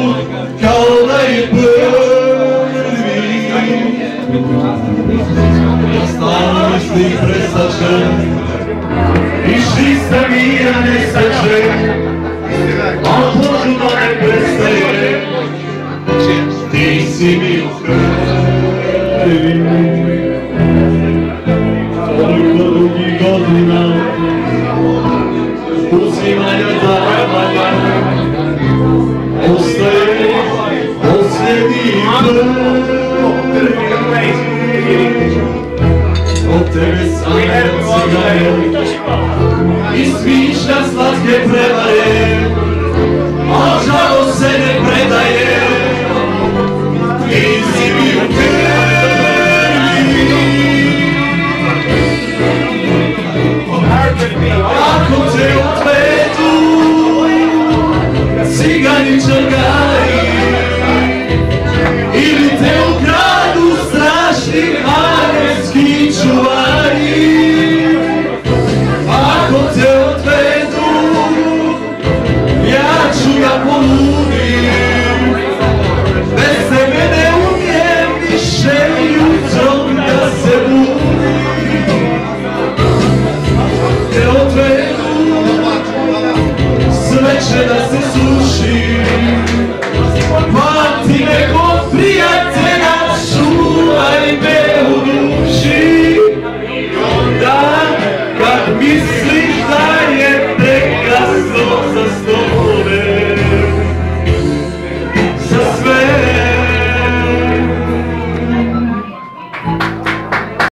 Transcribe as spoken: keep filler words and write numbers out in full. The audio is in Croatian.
put kao da je prvi. Ja stalno mislim presačem i čista mira ne sače, a požuda ne prestaje, ti si mi u krvi. Toliko dugih godina uzimanja davanja ostaje posljednji prvi. Od tebe same cigaje i smišlja slatke prevare, a žalost se ne predaje, ti si mi u krvi. Ako te u